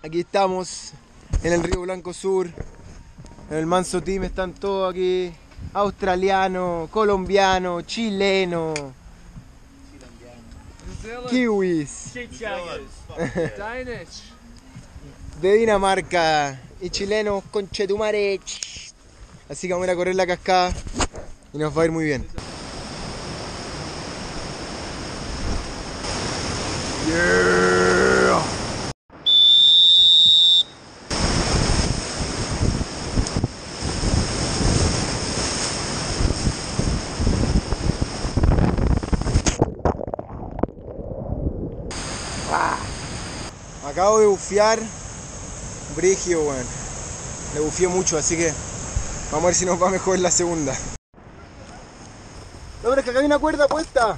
Aquí estamos en el Río Blanco Sur. En el Manso Team están todos aquí. Australianos, colombianos, chilenos, kiwis, de Dinamarca y chilenos con Chetumare. Así que vamos a ir a correr la cascada y nos va a ir muy bien. Yeah. Acabo de bufear brígido, weón. Le bufié mucho, así que vamos a ver si nos va mejor en la segunda. No, pero es que acá hay una cuerda puesta.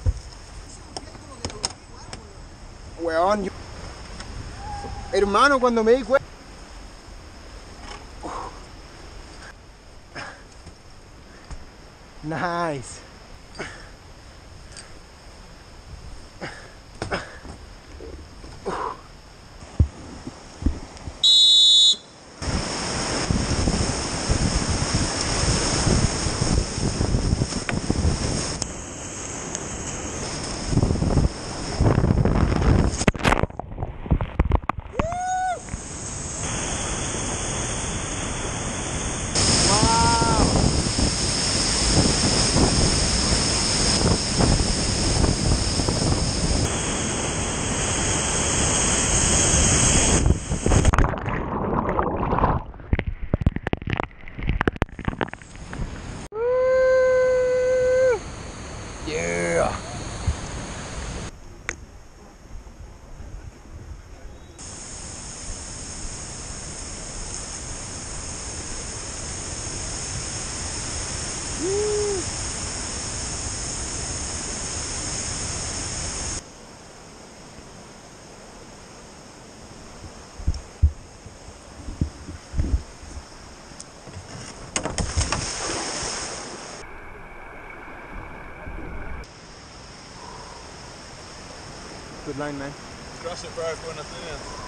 Weón, yo... Hermano, cuando me di cuenta... Nice. Yeah. Good line, man. Crush it, bro, if you want to do it.